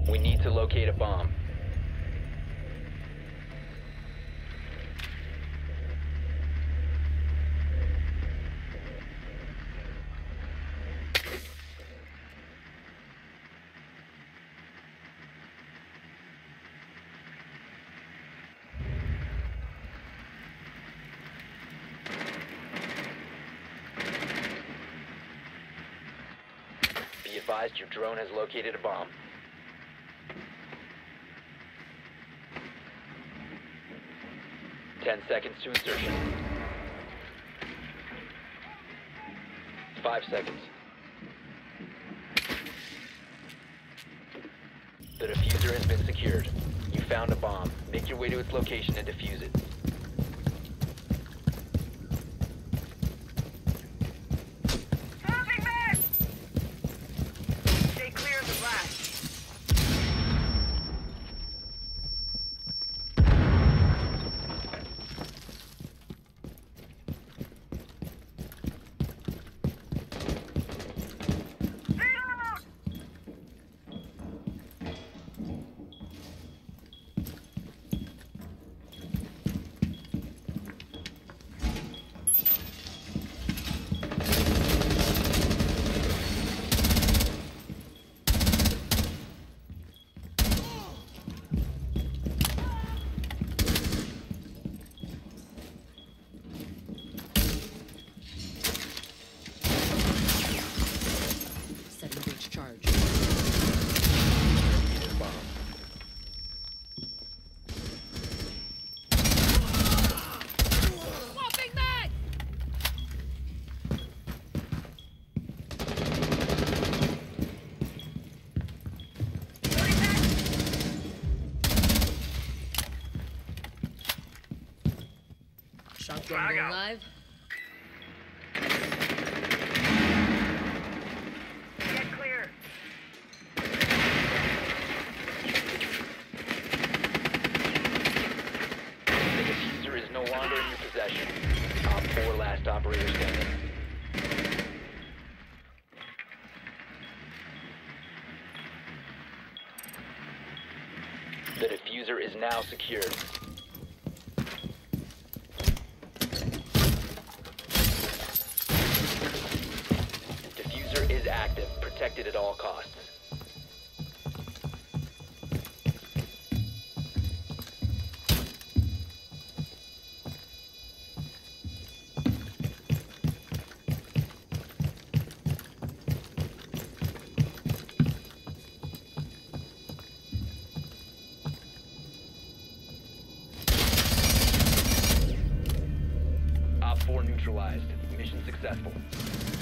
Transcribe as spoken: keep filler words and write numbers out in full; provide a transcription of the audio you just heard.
We need to locate a bomb. Be advised, your drone has located a bomb. Ten seconds to insertion. Five seconds. The diffuser has been secured. You found a bomb. Make your way to its location and defuse it. Shotgun go live. Get clear. The diffuser is no longer in your possession. Top four last operator standing. The diffuser is now secured. Diffuser is active, protected at all costs. Op four neutralized. Mission successful.